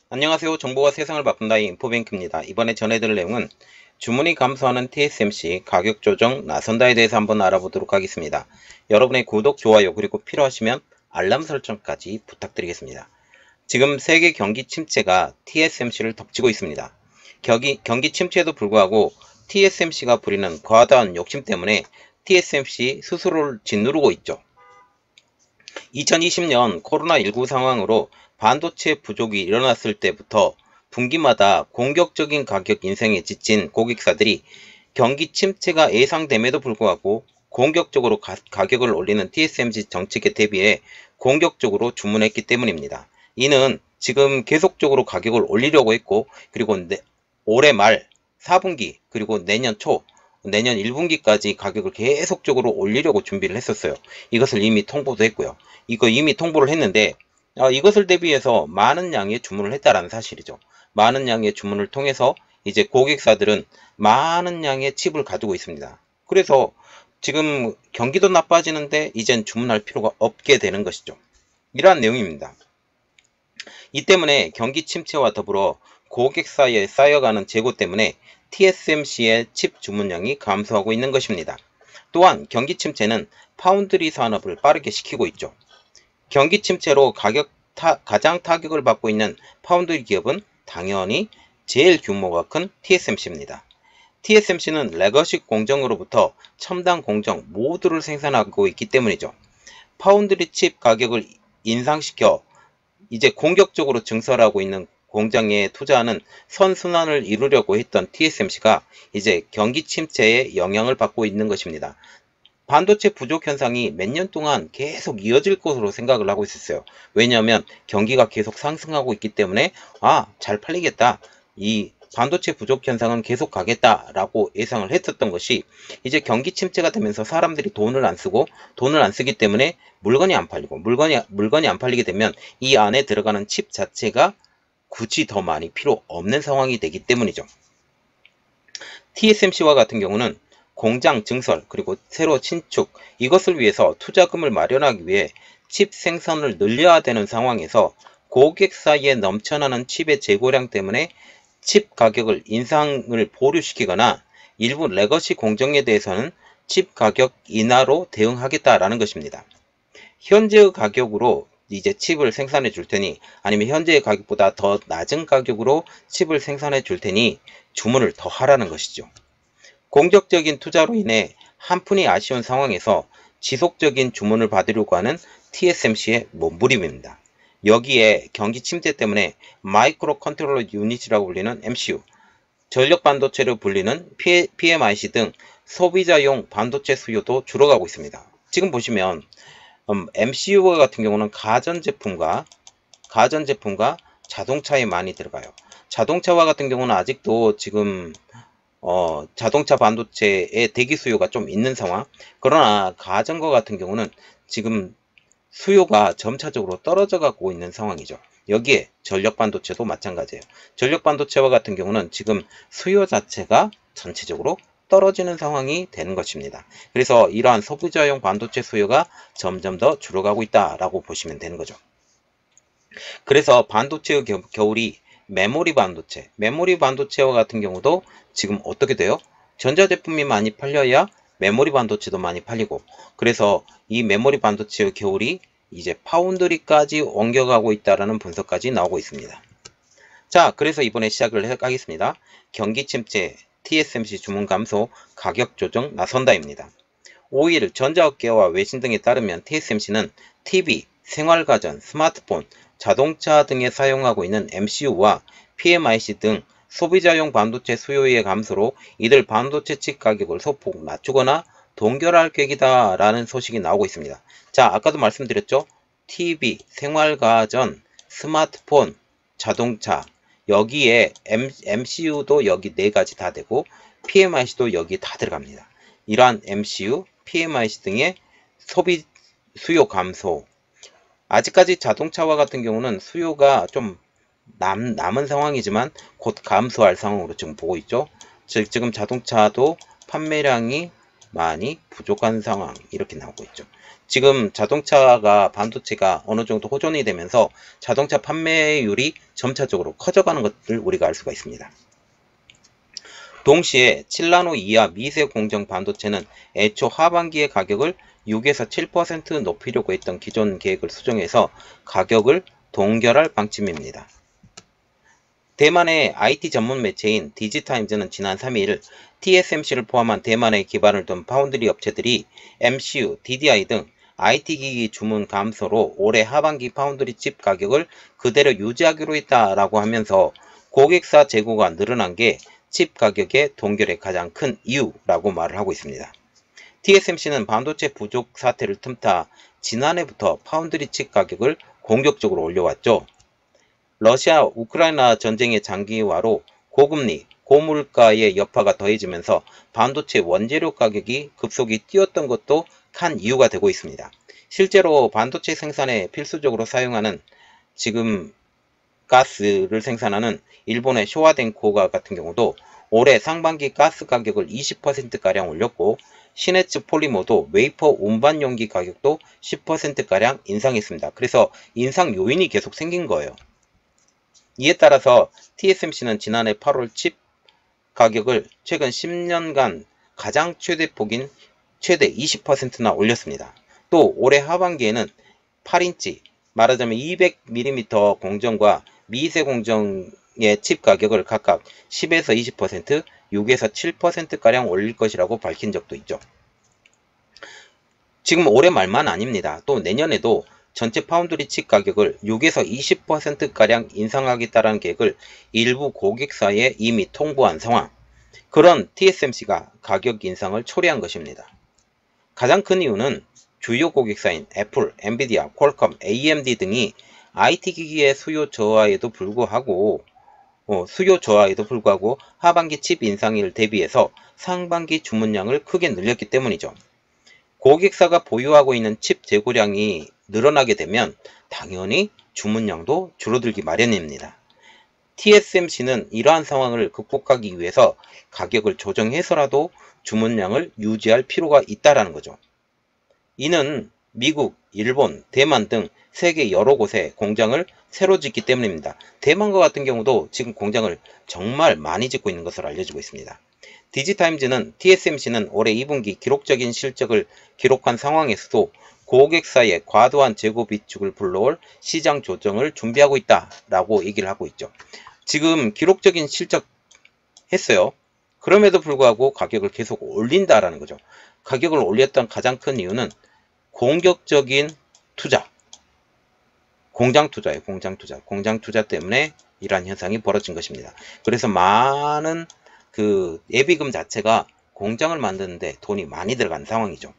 안녕하세요. 정보가 세상을 바꾼다의 인포뱅크입니다. 이번에 전해드릴 내용은 주문이 감소하는 TSMC 가격 조정 나선다에 대해서 한번 알아보도록 하겠습니다. 여러분의 구독, 좋아요, 그리고 필요하시면 알람 설정까지 부탁드리겠습니다. 지금 세계 경기 침체가 TSMC를 덮치고 있습니다. 경기 침체에도 불구하고 TSMC가 부리는 과다한 욕심 때문에 TSMC 스스로를 짓누르고 있죠. 2020년 코로나19 상황으로 반도체 부족이 일어났을 때부터 분기마다 공격적인 가격 인상에 지친 고객사들이 경기 침체가 예상됨에도 불구하고 공격적으로 가격을 올리는 TSMC 정책에 대비해 공격적으로 주문했기 때문입니다. 이는 지금 계속적으로 가격을 올리려고 했고, 그리고 올해 말 4분기 그리고 내년 1분기까지 가격을 계속적으로 올리려고 준비를 했었어요. 이것을 이미 통보도 했고요. 이거 이미 통보를 했는데 이것을 대비해서 많은 양의 주문을 했다라는 사실이죠. 많은 양의 주문을 통해서 이제 고객사들은 많은 양의 칩을 가지고 있습니다. 그래서 지금 경기도 나빠지는데 이젠 주문할 필요가 없게 되는 것이죠. 이러한 내용입니다. 이 때문에 경기 침체와 더불어 고객사에 쌓여가는 재고 때문에 TSMC의 칩 주문량이 감소하고 있는 것입니다. 또한 경기 침체는 파운드리 산업을 빠르게 식히고 있죠. 경기 침체로 가장 타격을 받고 있는 파운드리 기업은 당연히 제일 규모가 큰 TSMC입니다. TSMC는 레거시 공정으로부터 첨단 공정 모두를 생산하고 있기 때문이죠. 파운드리 칩 가격을 인상시켜 이제 공격적으로 증설하고 있는 공장에 투자하는 선순환을 이루려고 했던 TSMC가 이제 경기 침체에 영향을 받고 있는 것입니다. 반도체 부족 현상이 몇 년 동안 계속 이어질 것으로 생각을 하고 있었어요. 왜냐하면 경기가 계속 상승하고 있기 때문에 잘 팔리겠다. 이 반도체 부족 현상은 계속 가겠다라고 예상을 했었던 것이 이제 경기 침체가 되면서 사람들이 돈을 안 쓰기 때문에 물건이 안 팔리고 물건이 안 팔리게 되면 이 안에 들어가는 칩 자체가 굳이 더 많이 필요 없는 상황이 되기 때문이죠. TSMC와 같은 경우는 공장 증설 그리고 새로 신축 이것을 위해서 투자금을 마련하기 위해 칩 생산을 늘려야 되는 상황에서 고객사에 넘쳐나는 칩의 재고량 때문에 칩 가격을 인상을 보류시키거나 일부 레거시 공정에 대해서는 칩 가격 인하로 대응하겠다라는 것입니다. 현재의 가격으로 이제 칩을 생산해 줄 테니 아니면 현재의 가격보다 더 낮은 가격으로 칩을 생산해 줄 테니 주문을 더 하라는 것이죠. 공격적인 투자로 인해 한푼이 아쉬운 상황에서 지속적인 주문을 받으려고 하는 TSMC의 몸부림입니다. 여기에 경기 침체 때문에 마이크로 컨트롤러 유닛이라고 불리는 MCU, 전력 반도체로 불리는 PMIC 등 소비자용 반도체 수요도 줄어가고 있습니다. 지금 보시면 MCU 같은 경우는 가전제품과 자동차에 많이 들어가요. 자동차와 같은 경우는 아직도 지금 자동차 반도체의 대기 수요가 좀 있는 상황. 그러나 가전거 같은 경우는 지금 수요가 점차적으로 떨어져 가고 있는 상황이죠. 여기에 전력 반도체도 마찬가지예요. 전력 반도체와 같은 경우는 지금 수요 자체가 전체적으로 떨어지는 상황이 되는 것입니다. 그래서 이러한 소비자용 반도체 수요가 점점 더 줄어가고 있다라고 보시면 되는 거죠. 그래서 반도체의 겨울이 메모리 반도체와 같은 경우도 지금 어떻게 돼요? 전자제품이 많이 팔려야 메모리 반도체도 많이 팔리고, 그래서 이 메모리 반도체의 겨울이 이제 파운드리까지 옮겨가고 있다라는 분석까지 나오고 있습니다. 자, 그래서 이번에 시작을 하겠습니다. 경기 침체, TSMC 주문 감소, 가격 조정 나선다입니다. 5일 전자업계와 외신 등에 따르면 TSMC는 TV, 생활가전, 스마트폰, 자동차 등에 사용하고 있는 MCU와 PMIC 등 소비자용 반도체 수요의 감소로 이들 반도체 칩 가격을 소폭 낮추거나 동결할 계획이다 라는 소식이 나오고 있습니다. 자, 아까도 말씀드렸죠. TV, 생활가전, 스마트폰, 자동차 여기에 MCU도 여기 4가지 다 되고 PMIC도 여기 다 들어갑니다. 이러한 MCU, PMIC 등의 소비 수요 감소. 아직까지 자동차와 같은 경우는 수요가 좀 남은 상황이지만 곧 감소할 상황으로 지금 보고 있죠. 지금 자동차도 판매량이 많이 부족한 상황 이렇게 나오고 있죠. 지금 자동차가 반도체가 어느 정도 호전이 되면서 자동차 판매율이 점차적으로 커져가는 것을 우리가 알 수가 있습니다. 동시에 7나노 이하 미세 공정 반도체는 애초 하반기의 가격을 6에서 7% 높이려고 했던 기존 계획을 수정해서 가격을 동결할 방침입니다. 대만의 IT 전문 매체인 디지타임즈는 지난 3일 TSMC를 포함한 대만에 기반을 둔 파운드리 업체들이 MCU, DDI 등 IT기기 주문 감소로 올해 하반기 파운드리 칩 가격을 그대로 유지하기로 했다라고 하면서 고객사 재고가 늘어난 게 칩 가격의 동결의 가장 큰 이유라고 말을 하고 있습니다. TSMC는 반도체 부족 사태를 틈타 지난해부터 파운드리 칩 가격을 공격적으로 올려왔죠. 러시아 우크라이나 전쟁의 장기화로 고금리, 고물가의 여파가 더해지면서 반도체 원재료 가격이 급속히 뛰었던 것도 큰 이유가 되고 있습니다. 실제로 반도체 생산에 필수적으로 사용하는 지금 가스를 생산하는 일본의 쇼와덴코가 같은 경우도 올해 상반기 가스 가격을 20%가량 올렸고 시네츠 폴리머도 웨이퍼 운반 용기 가격도 10%가량 인상했습니다. 그래서 인상 요인이 계속 생긴 거예요. 이에 따라서 TSMC는 지난해 8월 칩 가격을 최근 10년간 가장 최대폭인 최대 20%나 올렸습니다. 또 올해 하반기에는 8인치 말하자면 200mm 공정과 미세 공정의 칩 가격을 각각 10에서 20%, 6에서 7%가량 올릴 것이라고 밝힌 적도 있죠. 지금 올해 말만 아닙니다. 또 내년에도 전체 파운드리 칩 가격을 6에서 20%가량 인상하겠다는 계획을 일부 고객사에 이미 통보한 상황. 그런 TSMC가 가격 인상을 초래한 것입니다. 가장 큰 이유는 주요 고객사인 애플, 엔비디아, 퀄컴, AMD 등이 IT기기의 수요 저하에도 불구하고 하반기 칩 인상을 대비해서 상반기 주문량을 크게 늘렸기 때문이죠. 고객사가 보유하고 있는 칩 재고량이 늘어나게 되면 당연히 주문량도 줄어들기 마련입니다. TSMC는 이러한 상황을 극복하기 위해서 가격을 조정해서라도 주문량을 유지할 필요가 있다는 거죠. 이는 미국, 일본, 대만 등 세계 여러 곳에 공장을 새로 짓기 때문입니다. 대만과 같은 경우도 지금 공장을 정말 많이 짓고 있는 것으로 알려지고 있습니다. 디지타임즈는 TSMC는 올해 2분기 기록적인 실적을 기록한 상황에서도 고객사의 과도한 재고 비축을 불러올 시장 조정을 준비하고 있다라고 얘기를 하고 있죠. 지금 기록적인 실적 했어요. 그럼에도 불구하고 가격을 계속 올린다라는 거죠. 가격을 올렸던 가장 큰 이유는 공격적인 투자, 공장 투자예요. 공장 투자 때문에 이러한 현상이 벌어진 것입니다. 그래서 많은 그 예비금 자체가 공장을 만드는데 돈이 많이 들어간 상황이죠.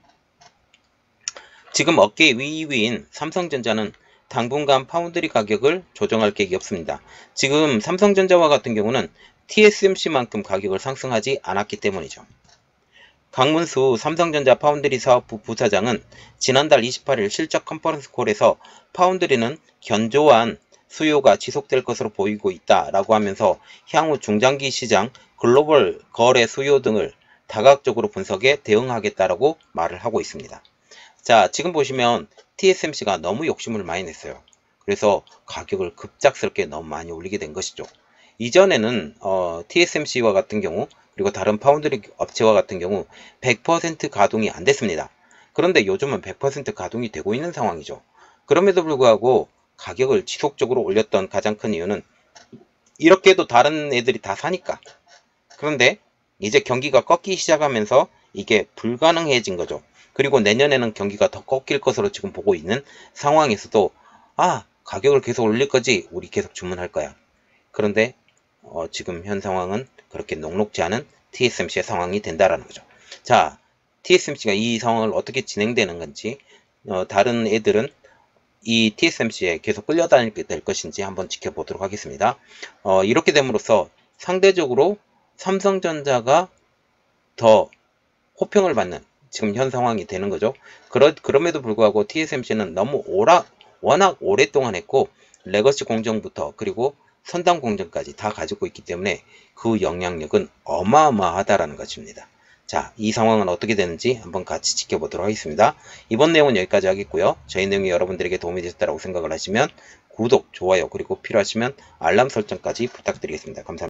지금 어깨 위인 삼성전자는 당분간 파운드리 가격을 조정할 계획이 없습니다. 지금 삼성전자와 같은 경우는 TSMC만큼 가격을 상승하지 않았기 때문이죠. 강문수 삼성전자 파운드리 사업부 부사장은 지난달 28일 실적 컨퍼런스 콜에서 파운드리는 견조한 수요가 지속될 것으로 보이고 있다라고 하면서 향후 중장기 시장, 글로벌 거래 수요 등을 다각적으로 분석해 대응하겠다라고 말을 하고 있습니다. 자, 지금 보시면 TSMC가 너무 욕심을 많이 냈어요. 그래서 가격을 급작스럽게 너무 많이 올리게 된 것이죠. 이전에는 TSMC와 같은 경우 그리고 다른 파운드리 업체와 같은 경우 100% 가동이 안 됐습니다. 그런데 요즘은 100% 가동이 되고 있는 상황이죠. 그럼에도 불구하고 가격을 지속적으로 올렸던 가장 큰 이유는 이렇게 해도 다른 애들이 다 사니까. 그런데 이제 경기가 꺾이기 시작하면서 이게 불가능해진 거죠. 그리고 내년에는 경기가 더 꺾일 것으로 지금 보고 있는 상황에서도 가격을 계속 올릴 거지, 우리 계속 주문할 거야. 그런데 지금 현 상황은 그렇게 녹록지 않은 TSMC의 상황이 된다라는 거죠. 자, TSMC가 이 상황을 어떻게 진행되는 건지 다른 애들은 이 TSMC에 계속 끌려다니게 될 것인지 한번 지켜보도록 하겠습니다. 이렇게 됨으로써 상대적으로 삼성전자가 더 호평을 받는 지금 현 상황이 되는 거죠. 그럼에도 불구하고 TSMC는 너무 워낙 오랫동안 했고 레거시 공정부터 그리고 선단 공정까지 다 가지고 있기 때문에 그 영향력은 어마어마하다라는 것입니다. 자, 이 상황은 어떻게 되는지 한번 같이 지켜보도록 하겠습니다. 이번 내용은 여기까지 하겠고요. 저희 내용이 여러분들에게 도움이 되셨다고 생각을 하시면 구독, 좋아요, 그리고 필요하시면 알람 설정까지 부탁드리겠습니다. 감사합니다.